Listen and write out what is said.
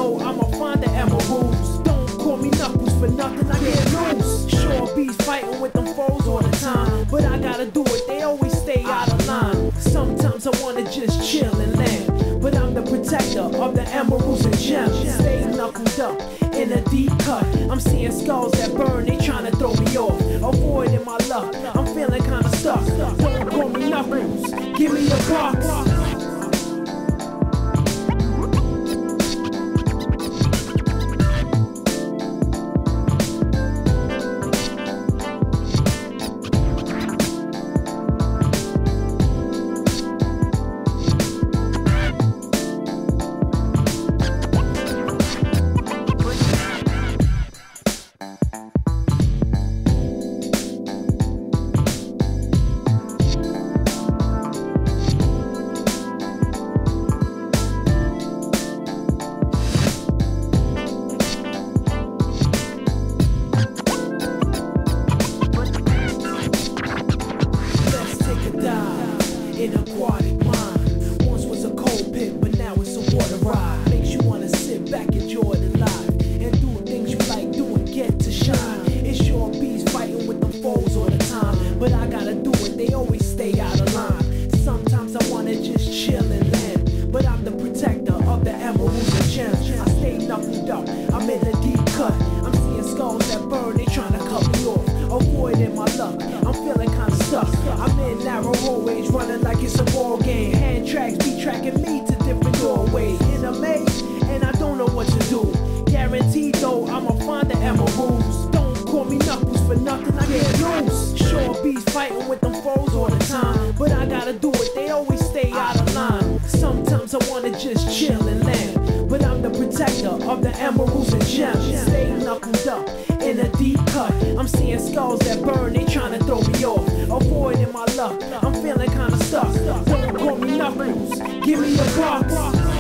though, I'ma find the emeralds. Don't call me Knuckles for nothing, I get loose. Sure bees fighting with them foes all the time, but I gotta do it, they always stay out of line. Sometimes I wanna just chill and land, but I'm the protector of the emeralds and gems. Stay knuckled up in a deep cut. I'm seeing skulls that burn, they tryna throw me off. Avoiding my luck, I'm feeling kinda stuck. Don't call me Knuckles, give me a box. An aquatic mind. Once was a cold pit, but now it's a water ride. Makes you wanna sit back, enjoy the life, and do things you like doing, get to shine. It's sure bees fighting with them foes all the time, but I gotta do it, they always stay out of line. Sometimes I wanna just chill and land, but I'm the protector of the emeralds and gems. I stay knuckled up, I'm in a deep cut. I'm seeing skulls that burn, they tryna cut me off. Avoiding my luck, I'm feeling kinda stuck. I'm in narrow hallways, running like it's a ball game. Hand tracks be tracking me to different doorways. In a maze, and I don't know what to do. Guaranteed though, I'ma find the emeralds. Don't call me Knuckles for nothing, I get loose. Sure bees fighting with them foes all the time, but I gotta do it, they always stay out of line. Sometimes I wanna just chill and land, but I'm the protector of the emeralds and gems. Stay knuckled up in a deep cut. I'm seeing skulls that burn, they tryna throw me off. Avoiding my luck, I'm feeling kinda stuck. Don't call me Knuckles, give me a box.